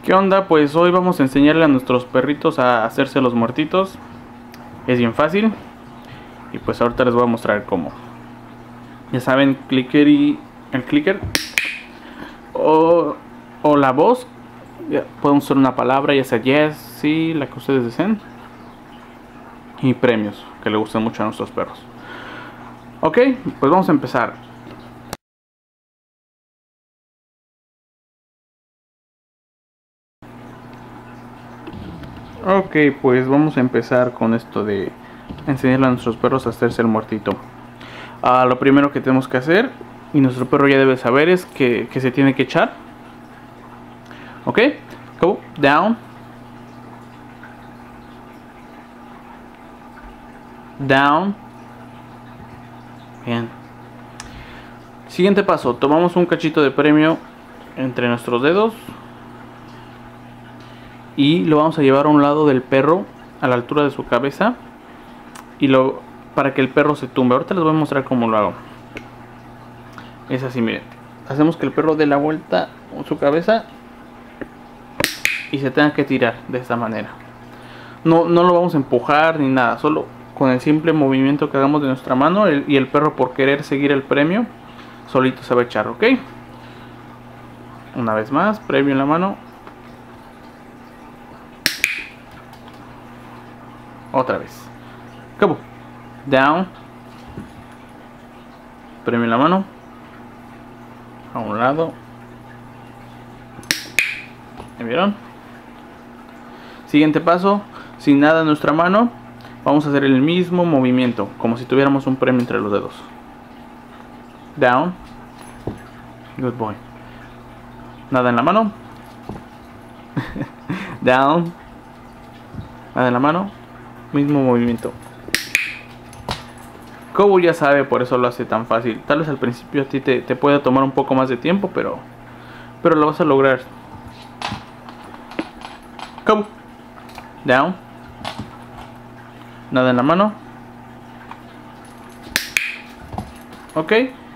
¿Qué onda? Pues hoy vamos a enseñarle a nuestros perritos a hacerse los muertitos. Es bien fácil. Y pues ahorita les voy a mostrar cómo. Ya saben, el clicker o la voz. Podemos usar una palabra, ya sea yes, sí, la que ustedes deseen. Y premios que le gusten mucho a nuestros perros. Ok, pues vamos a empezar. Ok, pues vamos a empezar con esto de enseñarle a nuestros perros a hacerse el muertito. Lo primero que tenemos que hacer, y nuestro perro ya debe saber, es que se tiene que echar. Ok, go, down, down. Bien. Siguiente paso, tomamos un cachito de premio entre nuestros dedos y lo vamos a llevar a un lado del perro, a la altura de su cabeza, y para que el perro se tumbe. Ahorita les voy a mostrar cómo lo hago. Es así, miren. Hacemos que el perro dé la vuelta con su cabeza y se tenga que tirar de esta manera. No lo vamos a empujar ni nada, solo con el simple movimiento que hagamos de nuestra mano, y el perro, por querer seguir el premio, solito se va a echar, ¿ok? Una vez más, premio en la mano. Otra vez. Cabo. Down. Premio en la mano. A un lado. ¿Me vieron? Siguiente paso. Sin nada en nuestra mano, vamos a hacer el mismo movimiento, como si tuviéramos un premio entre los dedos. Down. Good boy. Nada en la mano. Down. Nada en la mano. Mismo movimiento. Cobo ya sabe, por eso lo hace tan fácil. Tal vez al principio a ti te puede tomar un poco más de tiempo, pero lo vas a lograr. Cobo. Down. Nada en la mano. Ok.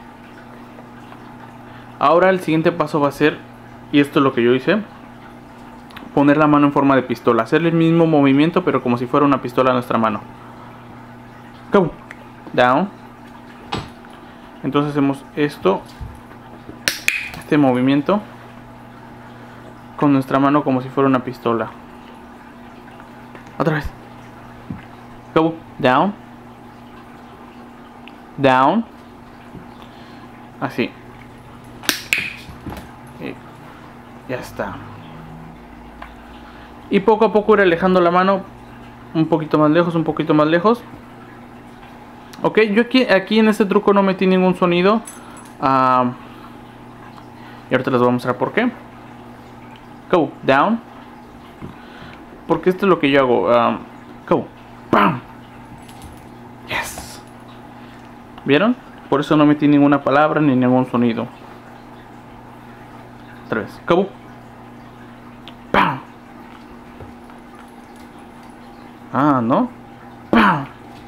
Ahora el siguiente paso va a ser, y esto es lo que yo hice, poner la mano en forma de pistola. Hacer el mismo movimiento, pero como si fuera una pistola en nuestra mano. Go. Down. Entonces hacemos este movimiento con nuestra mano como si fuera una pistola. Otra vez. Go. Down. Down. Así. Y ya está. Y poco a poco ir alejando la mano un poquito más lejos, un poquito más lejos. Ok, yo aquí en este truco no metí ningún sonido. Y ahorita les voy a mostrar por qué. Go, down. Porque esto es lo que yo hago. Go, bam. Yes. ¿Vieron? Por eso no metí ninguna palabra ni ningún sonido. Otra vez. Go. Bam. ¿No? ¡Pam!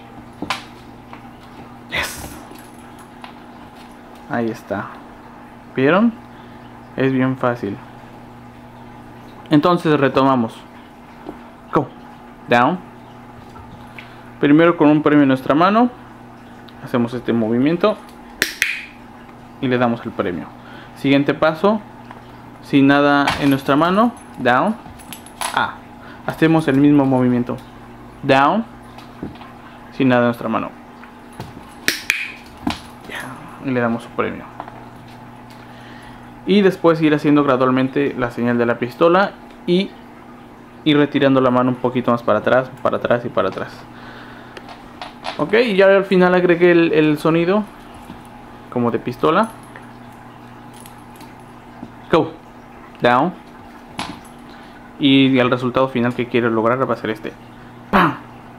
Yes. Ahí está. ¿Vieron? Es bien fácil. Entonces retomamos. Go. Down. Primero con un premio en nuestra mano. Hacemos este movimiento. Y le damos el premio. Siguiente paso. Sin nada en nuestra mano. Down. Hacemos el mismo movimiento. Down. Sin nada en nuestra mano. Y le damos su premio. Y después ir haciendo gradualmente la señal de la pistola y ir retirando la mano un poquito más para atrás y para atrás. Ok, y ya al final agregué el sonido como de pistola. Go. Down. Y el resultado final que quiero lograr va a ser este. ¡Pam!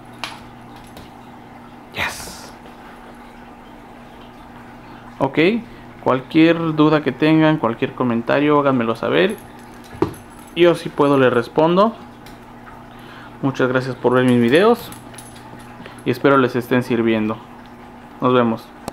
Yes. Ok, cualquier duda que tengan, cualquier comentario, háganmelo saber. Yo si puedo les respondo. Muchas gracias por ver mis videos y espero les estén sirviendo. Nos vemos.